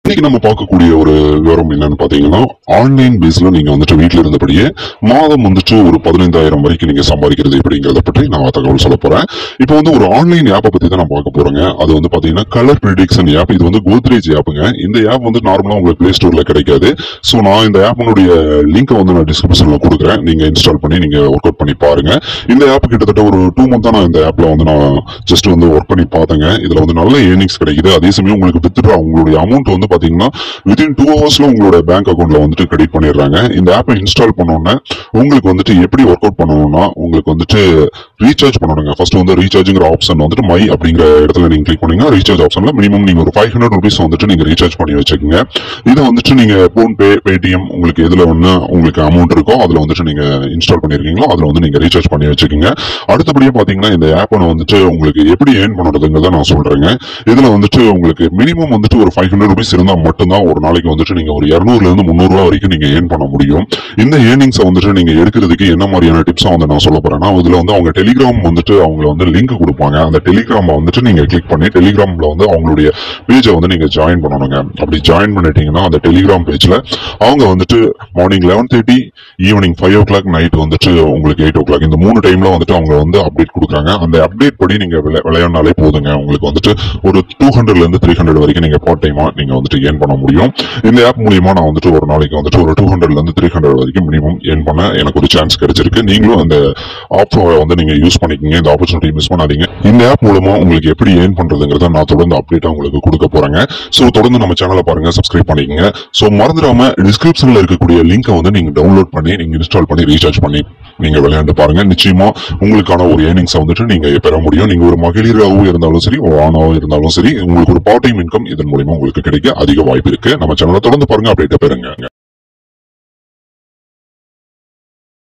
இன்னைக்கு நம்ம பார்க்கக்கூடிய ஒரு விவரம் என்னன்னு பாத்தீங்கன்னா, ஆன்லைன் பேஸ்ல நீங்க வந்துட்டு வீட்டுல இருந்தபடியே மாதம் வந்துட்டு ஒரு 15,000 வரைக்கும் நீங்க சம்பாதிக்கிறது எப்படிங்கிறத பற்றி நான் தகவல் சொல்ல போறேன். இப்போ வந்து ஒரு ஆன்லைன் ஆப்பை பத்தி தான் நான் பார்க்க போறேங்க. அது வந்து பாத்தீங்கன்னா கலர் ப்ரிடிக்ஷன் ஆப். இது வந்து கோத்ரேஜ் ஆப்புங்க. இந்த ஆப் வந்து நார்மலா உங்களுக்கு பிளே ஸ்டோர்ல கிடைக்காது. சோ நான் இந்த ஆப்பினுடைய லிங்கை வந்து நான் டிஸ்கிரிப்ஷன்ல கொடுக்குறேன். நீங்க இன்ஸ்டால் பண்ணி நீங்க ஒர்க் அவுட் பண்ணி பாருங்க. இந்த ஆப் கிட்டத்தட்ட ஒரு 2 மந்த் நான் இந்த ஆப்ல வந்து நான் ஜஸ்ட் வந்து ஒர்க் பண்ணி பார்த்தேங்க. இதுல வந்து நல்ல ஏர்னிங்ஸ் கிடைக்குது. அதே சமயம் உங்களுக்கு வித்ட்ரா உங்களுடைய அமௌண்ட் வந்து பாத்தீங்கன்னா வித்தின் 2 ஹவர்ஸ்ல உங்களோட பேங்க் அக்கௌண்ட்ல வந்துட்டு கிரெடிட் பண்ணிடுறாங்க. இந்த ஆப்பை இன்ஸ்டால் பண்ணோன்னா உங்களுக்கு வந்துட்டு எப்படி ஒர்க் அவுட் பண்ணணும்னா, உங்களுக்கு வந்துட்டு ரீசார்ஜ் பண்ணணுங்க. ஃபர்ஸ்ட் வந்து ரீசார்ஜ்ங்கிற ஆப்ஷன் வந்துட்டு மை அப்படிங்கிற இடத்துல நீங்க கிளிக் பண்ணீங்கன்னா ரீசார்ஜ் ஆப்ஷன்ல மினிமம் நீங்க ஒரு 500 rupees வந்துட்டு நீங்க ரீசார்ஜ் பண்ணி வச்சுக்கோங்க. இதை வந்துட்டு நீங்க போன்பே, பேடிஎம் உங்களுக்கு எதுல ஒண்ணு உங்களுக்கு அமௌண்ட் இருக்கோ அதுல வந்துட்டு நீங்க இன்ஸ்டால் பண்ணிருக்கீங்களோ அதுல வந்து நீங்க ரீசார்ஜ் பண்ணி வச்சுக்கோங்க. அடுத்தபடியே பாத்தீங்கன்னா இந்த ஆப்பை வந்துட்டு உங்களுக்கு எப்படி ஏர்ன் பண்றதுங்கிறத நான் சொல்றேங்க. இதுல வந்துட்டு உங்களுக்கு மினிமம் வந்துட்டு ஒரு 500 rupees இருந்தா மட்டும்தான் ஒரு நாளைக்கு வந்துட்டு நீங்க ஒரு 200 இருந்து 300 ரூபாய் வரைக்கும் நீங்க ஏர்ன் பண்ண முடியும். இந்த ஏர்னிங்ஸை வந்துட்டு நீங்க எடுக்கிறதுக்கு என்ன மாதிரியான டிப்ஸா வந்து நான் சொல்ல போறேன்னா, இதுல வந்து அவங்க டெலிகிராம் வந்துட்டு அவங்க வந்து லிங்க் கொடுப்பாங்க. அந்த டெலிகிராம் வந்துட்டு நீங்க கிளிக் பண்ணி டெலிகிராம்ல வந்து அவங்களுடைய பேஜை வந்து நீங்க ஜாயின் பண்ணணுங்க. அப்படி ஜாயின் பண்ணிட்டீங்கன்னா அந்த டெலிகிராம் பேஜ்ல அவங்க வந்துட்டு மார்னிங் 11:30, ஈவினிங் 5 o'clock, நைட் வந்துட்டு உங்களுக்கு 8 o'clock இந்த 3 டைம்ல வந்துட்டு அவங்க வந்து அப்டேட் கொடுக்குறாங்க. அந்த அப்டேட் படி நீங்க விளையாடினாலே போதுங்க. உங்களுக்கு வந்துட்டு ஒரு 200 இருந்து 300 வரைக்கும் நீங்க பார்ட் டைமா நீங்க வந்துட்டு ஏர்ன் பண்ண முடியும். இந்த ஆப் மூலியமா நான் வந்துட்டு ஒரு நாளைக்கு வந்துட்டு ஒரு 200 இருந்து 300 வரைக்கும் மினிமம் ஏர்ன் பண்ண எனக்கு ஒரு சான்ஸ் கிடைச்சிருக்கு. நீங்களும் அந்த ஆப்பை வந்து நீங்க யூஸ் பண்ணிக்கீங்க. இந்த ஆப்பர்ச்சுனிட்டி மிஸ் பண்ணாதீங்க. இந்த ஆப் மூலமா உங்களுக்கு எப்படி ஏர்ன் பண்றதுங்கிறத நான் தொடர்ந்து அப்டேட்டா உங்களுக்கு கொடுக்க போறேங்க. சோ தொடர்ந்து நம்ம சேனலை பாருங்க, சப்ஸ்கிரைப் பண்ணிக்கங்க. சோ மறந்துடாம டிஸ்கிரிப்ஷன்ல இருக்கக்கூடிய லிங்கை வந்து நீங்க டவுன்லோட் பண்ணி நீங்க இன்ஸ்டால் பண்ணி ரீசார்ஜ் பண்ணி நீங்க விளையாண்டு பாருங்க. நிச்சயமா உங்களுக்கான ஒரு ஏர்னிங்ஸ் வந்துட்டு நீங்க பெற முடியும். நீங்க ஒரு மகளிராகவும் இருந்தாலும் சரி, ஒரு ஆணாவும் இருந்தாலும் சரி, உங்களுக்கு ஒரு பார்ட் டைம் இன்கம் இதன் மூலமா உங்களுக்கு கிடைக்க அதிக வாய்ப்பு இருக்கு. நம்ம சேனலை தொடர்ந்து பாருங்க, அப்டேட்டா பெறுங்க.